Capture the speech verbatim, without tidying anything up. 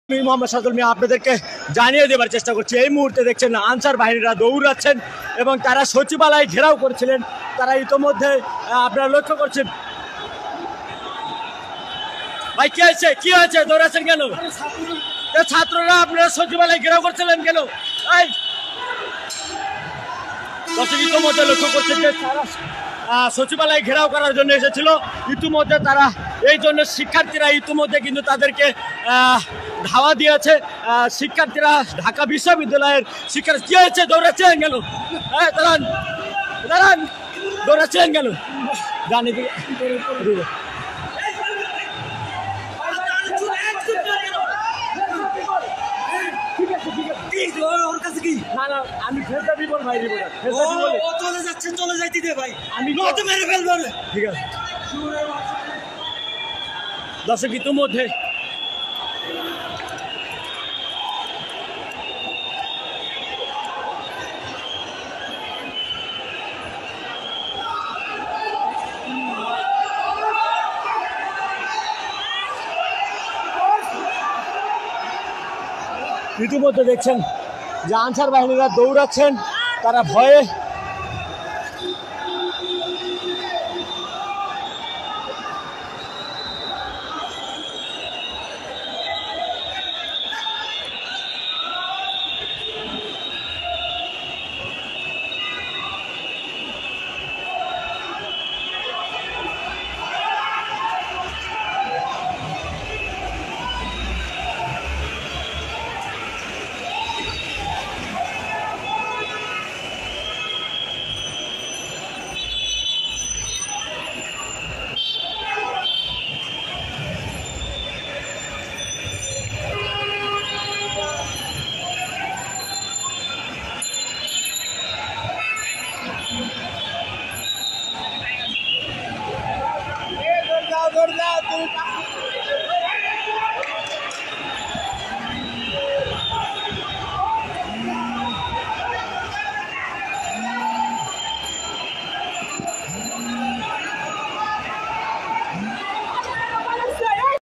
মোহাম্মদ সাজুল মিয়া আপনাদেরকে জানিয়ে দেবার চেষ্টা করছি। এই মুহূর্তে দেখছেন আনসার বাহিনীরা দৌড়াচ্ছেন এবং তারা সচিবালয় ঘেরাও করেছিলেন। তারা ইতোমধ্যে আপনারা লক্ষ্য করছেন। ভাই কি হয়েছে কি হয়েছে দৌড়াচ্ছেন কেন? ছাত্ররা আপনারা সচিবালয় ঘেরাও করছিলেন কেন? দর্শক ইতোমধ্যে লক্ষ্য করছেন যে তারা সচিবালয় ঘেরাও করার জন্য এসেছিল। ইতিমধ্যে তারা এই জন্য শিক্ষার্থীরা ইতিমধ্যে কিন্তু তাদেরকে ধাওয়া দিয়েছে। শিক্ষার্থীরা ঢাকা বিশ্ববিদ্যালয়ের শিক্ষার্থী কি হয়েছে দৌড়াচ্ছেন কেন? হ্যাঁ দাঁড়ান দাঁড়ান দৌড়াচ্ছেন কেন? জানি আমি চলে যাচ্ছেন চলে যাইতে দে ভাই, আমি মেরে ফেলবো। ঠিক আছে দর্শক ইতিমধ্যে ইতিমধ্যে দেখছেন যে আনসার বাহিনীরা দৌড়াচ্ছেন। তারা ভয়ে